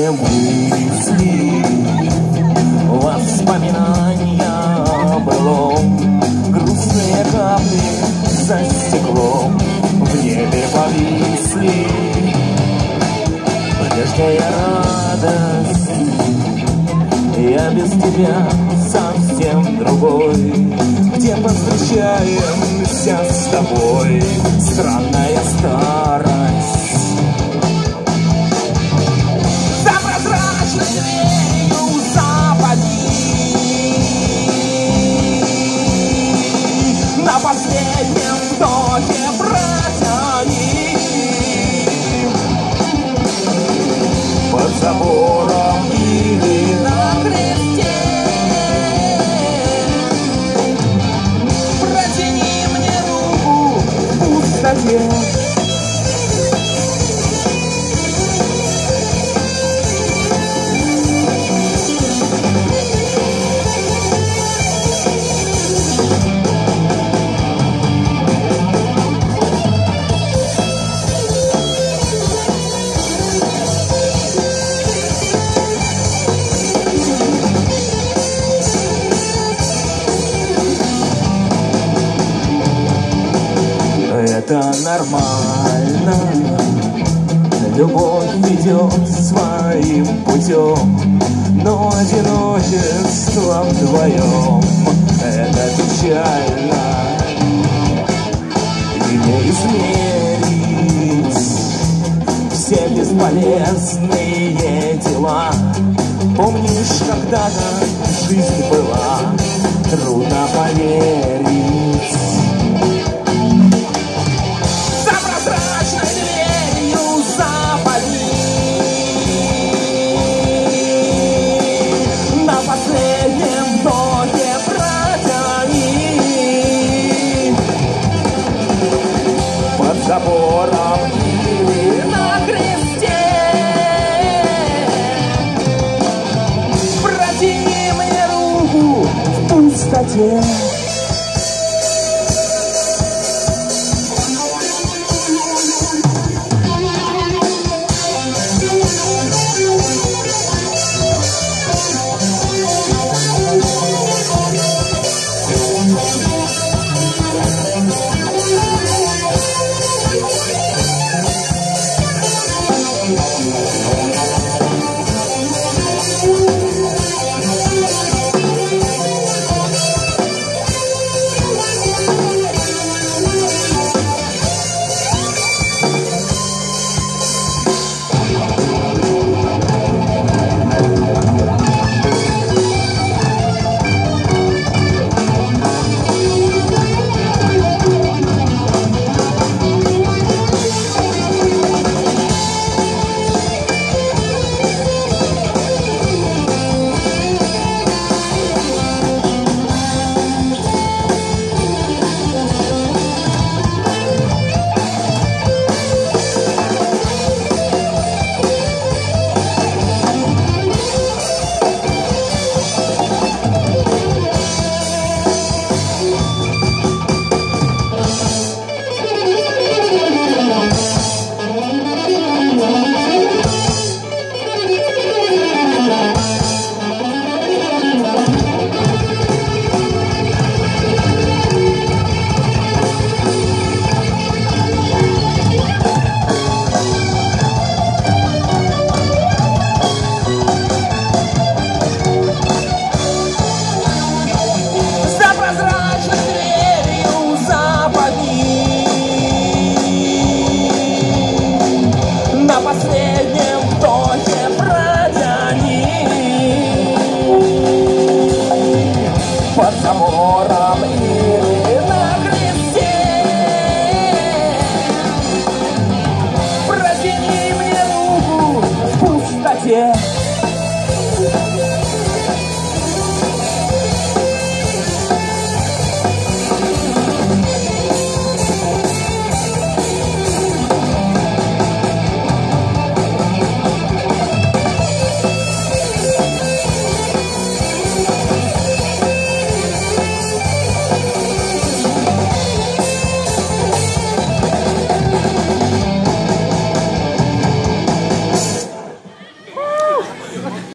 грустные мысли, воспоминания о былом, грустные капли за стеклом в небе повисли. Прежняя радость, я без тебя совсем другой. Где повстречаемся с тобой, странная старость. За прозрачной дверью запади, на последнем вдохе протяни. Под забором или на кресте протяни мне руку в пустоте. Это нормально, любовь идет своим путем, но одиночество вдвоем — это печально. И не измерить все бесполезные дела. Помнишь, когда-то жизнь была, трудно поверить. Забором или на кресте протяни мне руку в пустоте.